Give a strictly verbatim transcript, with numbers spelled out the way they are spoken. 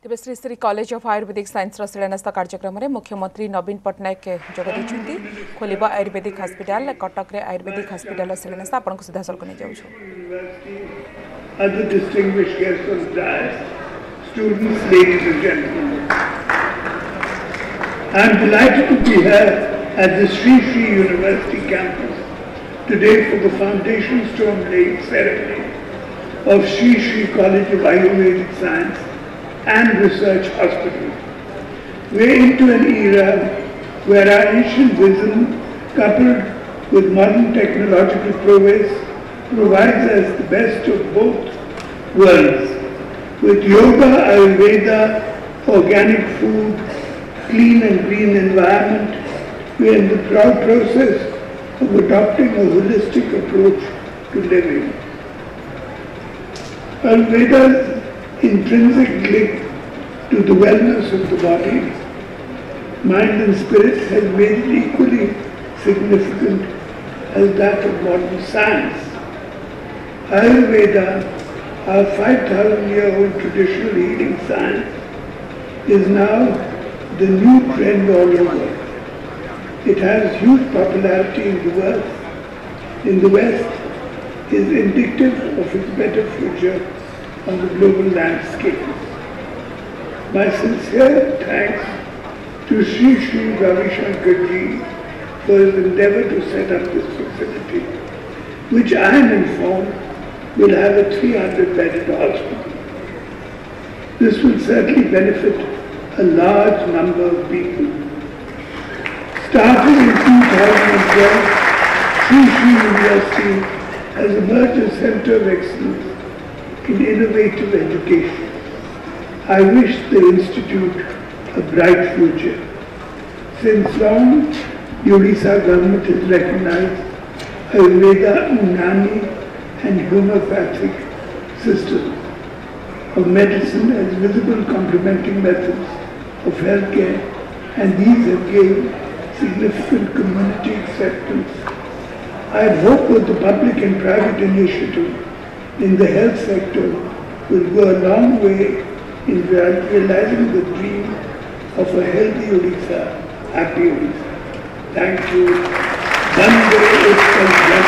Tej Shri Shri college of Ayurvedic science शिलान्यास कार्यक्रम में मुख्यमंत्री नवीन पट्टनायक जोगदे खोल आयुर्वेदिक हॉस्पिटल कटक रे आयुर्वेदिक हॉस्पिटल शिलान्यास आपन को सीधा सल्क नहीं जाउछो। Other distinguished guests of dais, students, ladies and gentlemen, I am delighted to be here at the Sri Sri University campus today for the foundation stone laying ceremony of Sri Sri College of Ayurvedic Science and Research Hospital. We are into an era where our ancient wisdom, coupled with modern technological progress, provides us the best of both worlds. With yoga, Ayurveda, organic food, clean and green environment, we are in the proud process of adopting a holistic approach to living. Ayurveda's intrinsic link to the wellness of the body, mind and spirit has made it equally significant as that of modern science. Ayurveda, our five thousand year old traditional healing science, is now the new trend all over. It has huge popularity in the West. In the West, is indicative of its better future on the global landscape. My sincere thanks to Sri Sri Ravi Shankar Ji for his endeavor to set up this facility, which I am informed will have a three hundred bedded hospital. This will certainly benefit a large number of people. Starting in two thousand twelve, Sri Sri University has emerged a center of excellence in innovative education. I wish the Institute a bright future. Since long, Odisha government has recognized Ayurveda, Unani and homeopathic systems of medicine as visible complementing methods of healthcare, and these have gained significant community acceptance. I hope that the public and private initiative in the health sector will go a long way in realizing the dream of a healthy Odisha, happy Odisha. Thank you. Bande Uttal Jai.